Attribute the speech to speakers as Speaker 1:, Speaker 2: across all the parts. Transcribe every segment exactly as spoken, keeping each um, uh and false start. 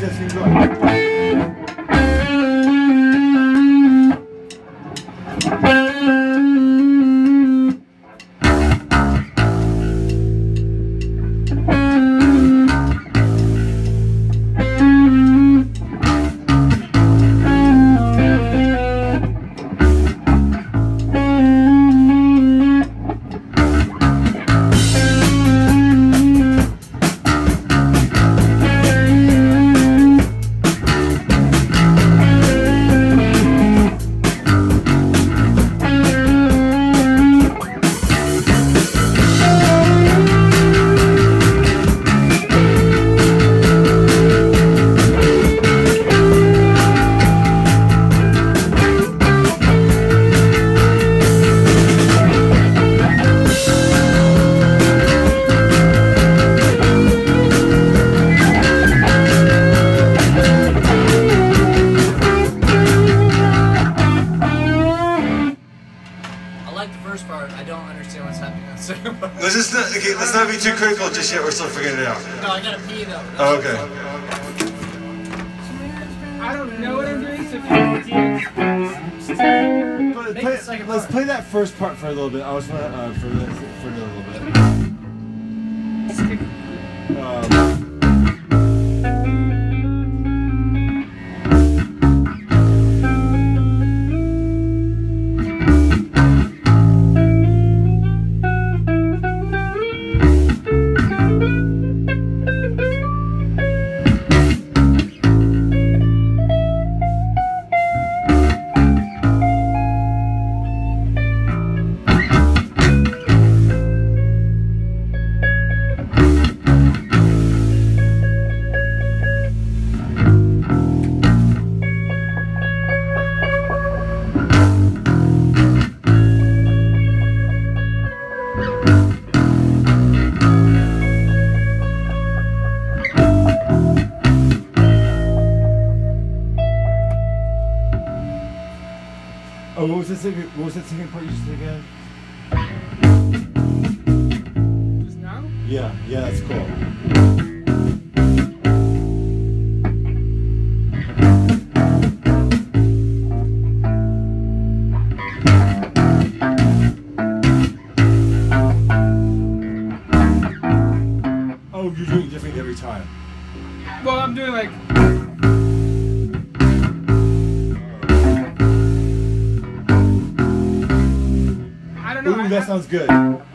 Speaker 1: just keep going.
Speaker 2: Let's just not, okay, let's not be too critical just yet. We're still figuring it out.
Speaker 3: No, I gotta pee though.
Speaker 2: Oh, okay.
Speaker 4: I don't know what I'm doing, so if you
Speaker 1: But play, let's part. play that first part for a little bit. I was uh, for the, for a little bit. Um, Oh, what was the second? What was that second part you just did again?
Speaker 4: Just now?
Speaker 1: Yeah, yeah, that's cool. Oh, you're doing it different every time.
Speaker 4: Well, I'm doing like.
Speaker 1: Ooh, that sounds good.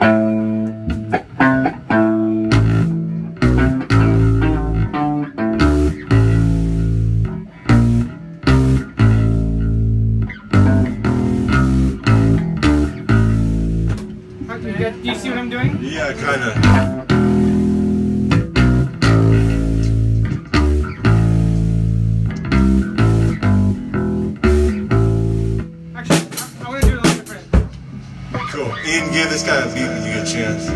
Speaker 4: Do you see what I'm doing?
Speaker 2: Yeah, kinda. Ian, give this guy a beat when you get a chance.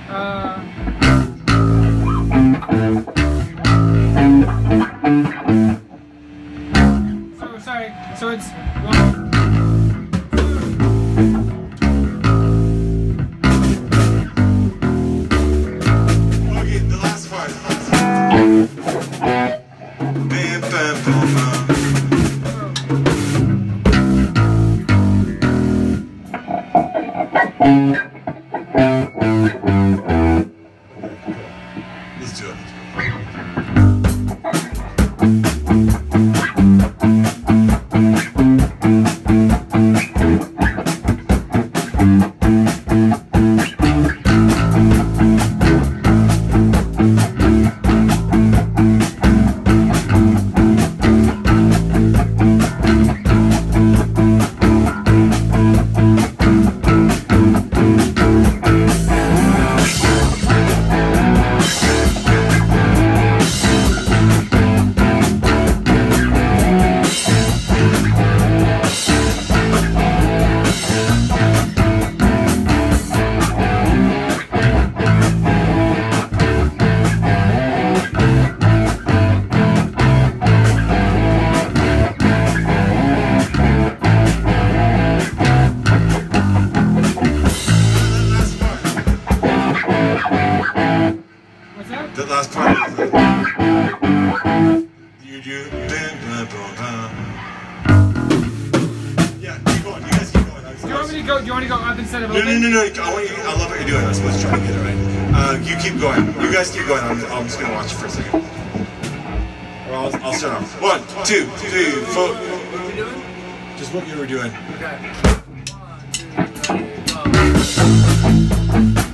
Speaker 4: Uh. So sorry. So it's one.
Speaker 2: Okay, the last part. Bam, bam, bam, bam. Let's do it. The last part. You do. Yeah, keep going. You guys keep going.
Speaker 4: Do you want me to go? Do you want to go up instead of
Speaker 2: No,
Speaker 4: open?
Speaker 2: no, no, no. I want you. I love what you're doing. I'm supposed to try to get it right. Uh, you keep going. You guys keep going. I'm, I'm just gonna watch you for a second. Or I'll, I'll start off. One, two, three, four.
Speaker 4: What are we doing?
Speaker 2: Just what you were doing.
Speaker 4: Okay. One, two, three, go.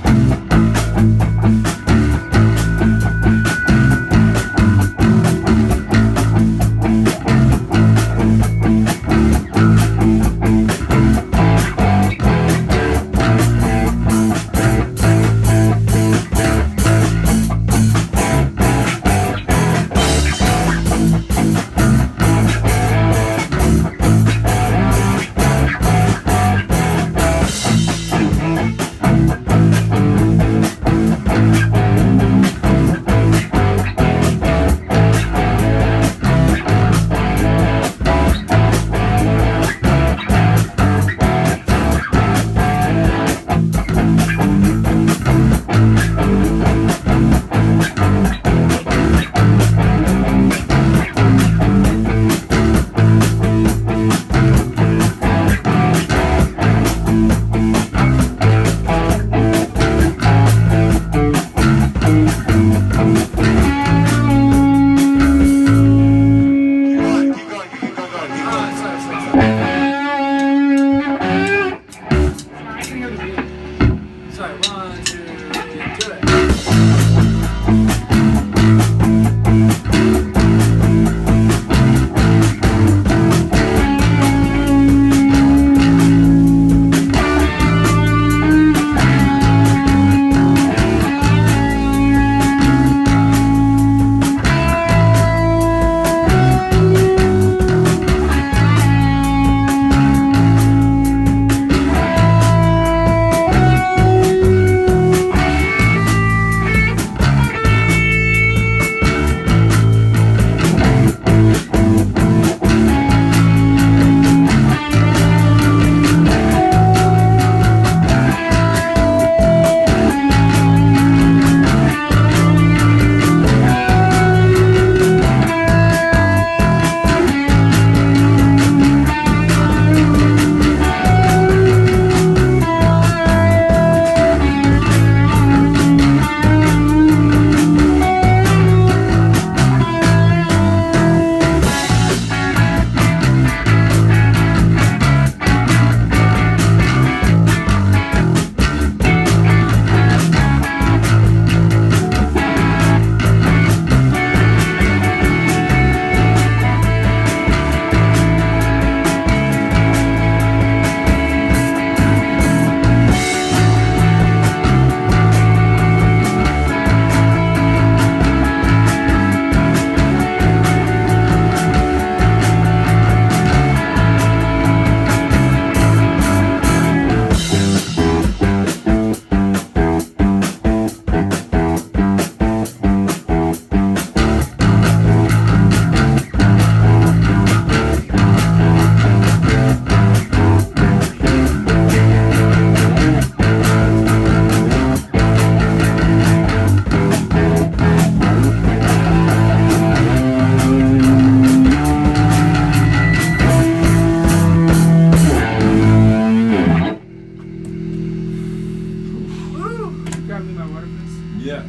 Speaker 1: Yeah.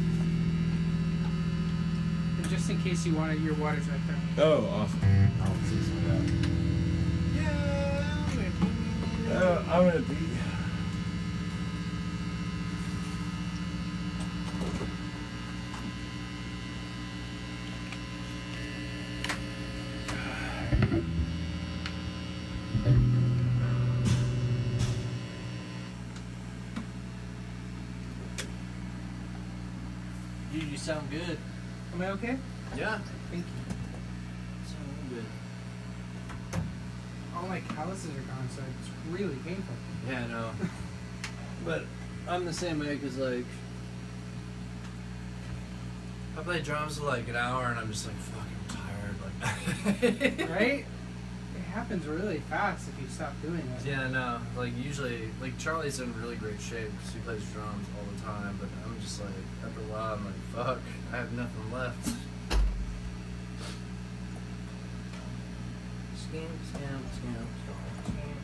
Speaker 4: And just in case you want it, your water's right there.
Speaker 1: Oh, awesome. I'll see some of that.
Speaker 2: Yeah.
Speaker 1: Uh, I'm gonna be.
Speaker 3: Dude, you sound good.
Speaker 4: Am I okay?
Speaker 3: Yeah.
Speaker 4: Thank you.
Speaker 3: Sound good.
Speaker 4: All my calluses are gone, so it's really painful.
Speaker 3: Yeah, I know. But I'm the same way because, like, I play drums for like an hour and I'm just like fucking tired. Like,
Speaker 4: Right? It happens really fast if you stop doing it.
Speaker 3: Yeah, no. Like usually, like Charlie's in really great shape because he plays drums all the time. But I'm just like, after a while, I'm like, fuck, I have nothing left. Scam, scam, scam, scam, scam,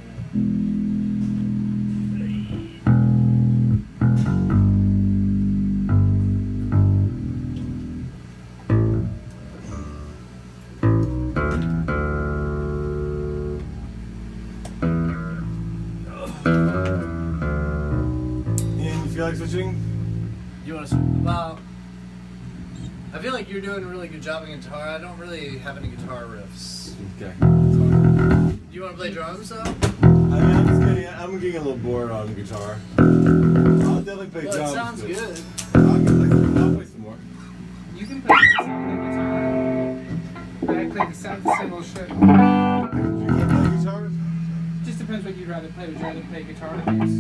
Speaker 1: Ian, you feel like switching?
Speaker 3: You want to? Well, I feel like you're doing a really good job on guitar. I don't really have any guitar riffs.
Speaker 1: Okay.
Speaker 3: Do you want to play drums though?
Speaker 1: I mean, I'm just getting, I'm getting a little bored on guitar. I'll definitely play
Speaker 3: Well, it
Speaker 1: drums.
Speaker 3: sounds
Speaker 1: but
Speaker 3: good.
Speaker 1: I'll, play, I'll play some more.
Speaker 4: You can play this on the guitar. But I play the sound cymbal shit.
Speaker 1: Do you want to play guitar?
Speaker 4: Just depends what you'd rather play. Would you rather play guitar or bass?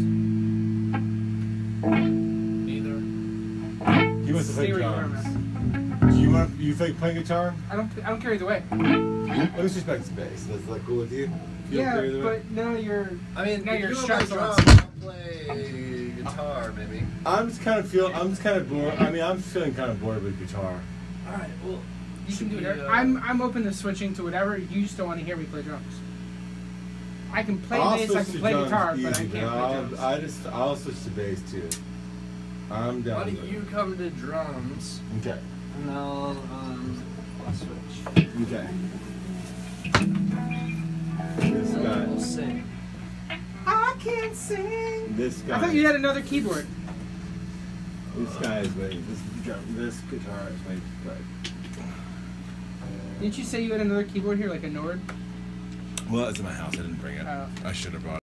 Speaker 3: Neither.
Speaker 1: He wants to play
Speaker 4: Stereo
Speaker 1: drums.
Speaker 4: format.
Speaker 1: Do you want you fake playing guitar?
Speaker 4: I don't. I don't care either way.
Speaker 1: Let me just back to bass. That's like cool with you? You don't
Speaker 4: Yeah,
Speaker 1: care either way?
Speaker 4: but now you're.
Speaker 3: I mean,
Speaker 4: Now
Speaker 3: if
Speaker 4: you're
Speaker 3: you wanna play
Speaker 4: strapped
Speaker 3: drums,
Speaker 4: on.
Speaker 3: I'll play guitar maybe.
Speaker 1: I'm just kind of feel. I'm just kind of bored. I mean, I'm feeling kind of bored with guitar.
Speaker 3: All right, well,
Speaker 4: You can do
Speaker 3: we,
Speaker 4: whatever.
Speaker 3: uh,
Speaker 4: I'm. I'm open to switching to whatever. You just don't want to hear me play drums. I can play
Speaker 1: I'll
Speaker 4: bass. I
Speaker 1: switch
Speaker 4: can
Speaker 1: to
Speaker 4: play
Speaker 1: drums
Speaker 4: guitar, but I
Speaker 1: easy,
Speaker 4: can't play
Speaker 1: I'll,
Speaker 4: drums.
Speaker 1: I just I'll switch to bass too. I'm down.
Speaker 3: Why
Speaker 1: with
Speaker 3: don't
Speaker 1: it.
Speaker 3: you come to drums
Speaker 1: Okay.
Speaker 3: and I'll um I'll switch.
Speaker 1: Okay. This
Speaker 3: So
Speaker 1: guy.
Speaker 3: we'll sing.
Speaker 4: I can't sing.
Speaker 1: This guy.
Speaker 4: I thought you had another keyboard.
Speaker 1: This guy is waiting. This drum. This guitar is waiting. Right.
Speaker 4: Didn't you say you had another keyboard here, like a Nord?
Speaker 1: Well, it's in my house. I didn't bring it.
Speaker 4: Oh.
Speaker 1: I should have brought it.